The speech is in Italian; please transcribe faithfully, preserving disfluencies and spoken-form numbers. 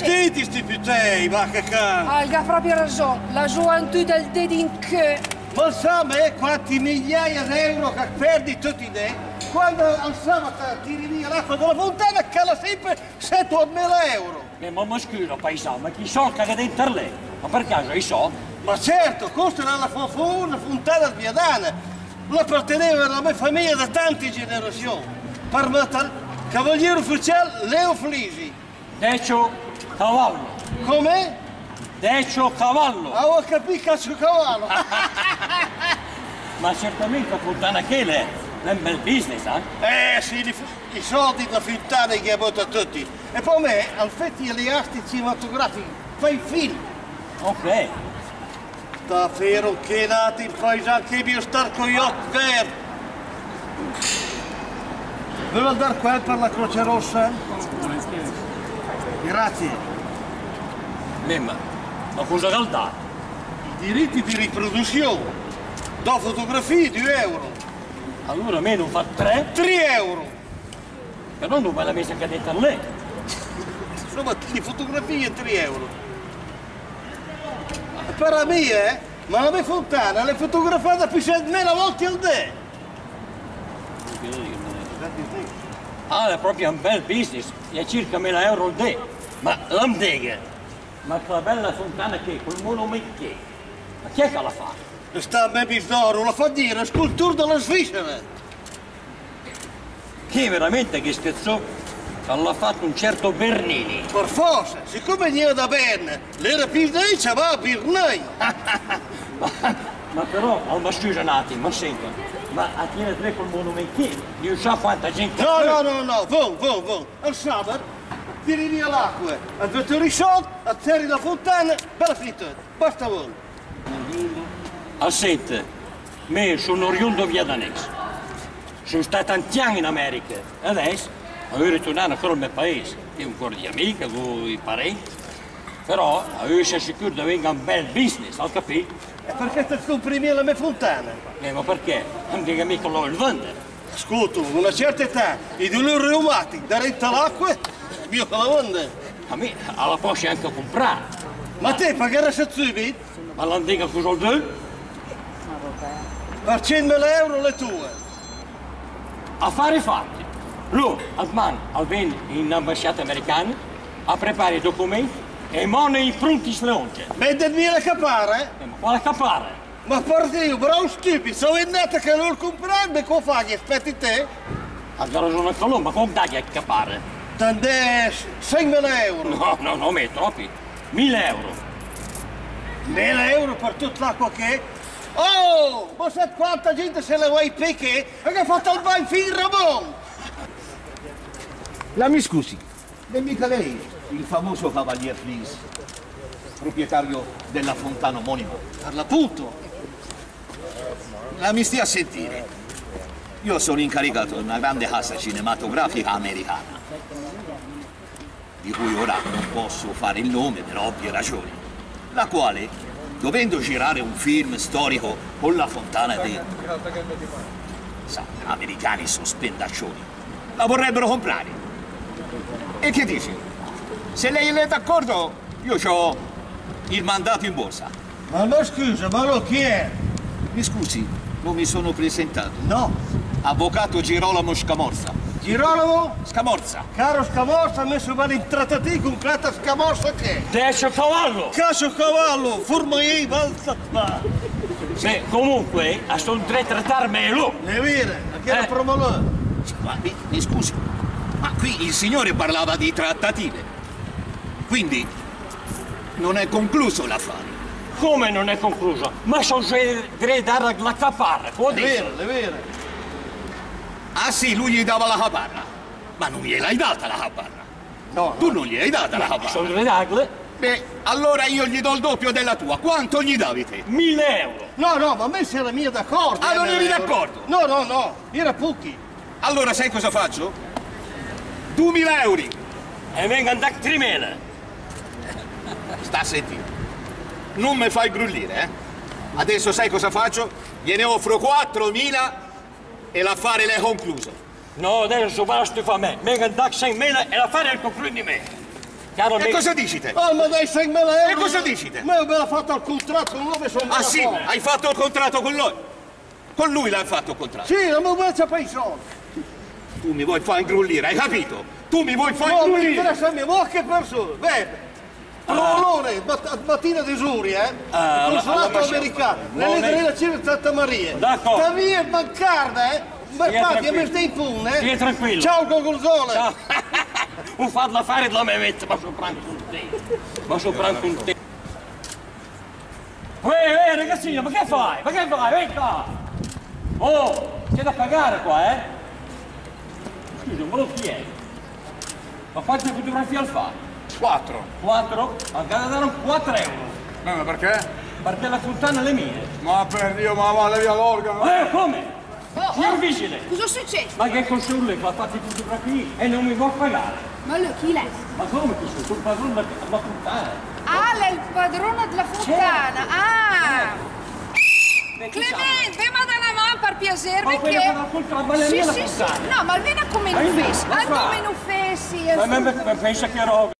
stiti sti pitei, va che can. Ah, il ha proprio ragione. La gioventù del dedinché. Ma sa me quanti migliaia di euro che perdi tutti i dei quando al sabato tiri via l'acqua dalla fontana che la sempre settantamila euro. Eh, ma mi scusa, paesano, ma chi so che dentro lei? Ma per caso i so? Ma certo, questa era la una fontana di Viadana. L'apparteneva alla mia famiglia da tante generazioni. Per me, cavaliere ufficiale Leo Flisi. Decio Cavallo. Come? Decio Cavallo. Ah, ho capito cazzo cavallo. Ma certamente la fontana che è un bel business, eh? Eh sì, i, i soldi da fontana che ha avuto a tutti. E poi me, al fetti gli arti cinematografici, fai film. Ok. Davvero che nati il paesano che mi star con gli occhi verdi. Volevo dar quel per la Croce Rossa? Grazie. Memma, ma cosa caldà? I diritti di riproduzione. Do fotografie due euro. Allora me non fa tre? tre euro. Però non me la messa che ha detto a lei. Insomma, di fotografie tre euro. Per la mia, eh? Ma la mia fontana l'è fotografata più di mille volte al dì. Ah, è proprio un bel business, è circa mille euro al dì. Ma l'amdega, ma quella bella fontana che, quel monumento che, ma chi è che la fa? Sta a me bisdoro, la fa dire, è scultura della Svizzera. Che veramente che scherzò? L'ha fatto un certo Bernini. Per forza, siccome veniva da Berna, l'era pisdeccia va a Birnei. ma, ma però, al scusa un attimo, ma senta, ma a tiene tre col monumento, io so quanta gente... No, no, no, no, vuoi, vuoi, vuoi. Al sabato tiri via l'acqua, a due i soldi, a terri la fontana, bella finita, basta voi. Al sette, me sono oriundo viadanese. Sono stato tanti anni in America, adesso avevo ritornato ancora al mio paese. Io un cuore di amica, con i parenti. Però avevo sei sicuro di avere un bel business, hai capito? E perché ti comprimi la mia fontana? Eh, ma perché? Non dica mica lo il vendere. Ascolta, a una certa età, i dolori reumatici, da retta l'acqua, io che la vendo. A me la posso anche comprare. Ma te pagare se subito? Ma non dica cosa vuol dire? Per centomila euro le tue. Affari fatti. Lui, al man, al ben in ambasciata americana, a preparare i documenti e money pronti sleonce. Mettermi la capare? Eh, ma quale capare? Ma partito, bravo stupido, sono andata che non comprare, come fai? Aspetti te? Ha ragione anche lui, ma come dai a capare? Tant'è, seimila euro. No, no, no, me troppi. Mille euro. Mille euro per tutta l'acqua che è? Oh, ma sai quanta gente se la vuoi perché? Perché ha fatto il bagno fin Ramon. La mi scusi, è mica lei il famoso Cavalier Flisi, proprietario della fontana omonima? Per l'appunto. La mi stia a sentire. Io sono incaricato di una grande casa cinematografica americana, di cui ora non posso fare il nome per ovvie ragioni, la quale, dovendo girare un film storico con la fontana dentro, sa, americani sono spendaccioni, la vorrebbero comprare. E che dici? Se lei è d'accordo, io ho il mandato in borsa. Ma no, scusa, ma lo chi è? Mi scusi, non mi sono presentato. No. Avvocato Girolamo Scamorza. Girolamo? Scamorza. Caro Scamorza, ha messo male in trattati con questa Scamorza che? Decio Cavallo! Caso cavallo, formai, balza, va. Beh, comunque, a sono tre trattarmi lui. Le vere, a che era Eh. promolò? Ma mi, mi scusi, ma qui il signore parlava di trattative. Quindi non è concluso l'affare. Come non è concluso? Ma sono tre dare la caparra, come Le dice? vere, le vere. Ah sì, lui gli dava la caparra. Ma non gliel'hai data la caparra. No, Tu non gli hai data la caparra. Sono tre dagle, Beh, allora io gli do il doppio della tua. Quanto gli davi te? mille euro. no, no, ma me si era mia d'accordo. Ah, eh, non mille eri euro. d'accordo? No, no, no, era pochi. Allora sai cosa faccio? duemila euro. E venga a trimila. Sta a sentire. Non mi fai grullire, eh? Adesso sai cosa faccio? Gliene offro quattromila e l'affare l'è concluso. No, adesso basta fa me. Venga a seimila e l'affare è concluso di me. Chiaro, E me- cosa dicite? Oh, ma dai seimila euro! E cosa dicite? Ma io me l'ho fatto il contratto con lui, sono Ah sì, hai fatto il contratto con lui? Con lui l'hai fatto il contratto? Sì, non mi vuoi sapere i soldi! Tu mi vuoi far ingrullire, hai capito? Tu mi vuoi far No, mi ingrullire! interessa a me, ma che persone, vedi? Rollone, bat- mattina di Suri, eh? Ah, Il consolato alla- alla- americano, no, nelle lei- della Cina Santa Maria. D'accordo. Sta via bancarda, eh? Ma Stia infatti, tranquillo. mi stai in pune, eh? Stia tranquillo. Ciao, Gogolzone! Ciao. Un farla fare della mia vita, ma sono pranzo con te. Ma sono pranzo con te. Ehi, ehi, ragazzino, ma che fai? Ma che fai? Vieni qua! Oh, c'è da pagare qua, eh? Scusa, me lo chiedo. Ma quante fotografie al fa? Quattro. Quattro? Magari danno quattro euro. Ma ma perché? Perché la fontana è le mie. Ma per Dio, ma va via l'organo. Eh, come? Oh, Signor oh, vigile! cosa succede? Ma che con lui che ha fatto i fotografie e non mi vuol pagare? Ma lui chi è? Ma come chi sono? Sono il padrone della della fontana. Ah, lei è il padrone della fontana. Ah! Clemente, vai a dare una mano per piacere, Ma perché... quella che ha colto Sì, la sì, sì. fontana. No, ma almeno come Ma non io- fessi. ma fa? Come non fessi. Ma, ma, ma pensa che ero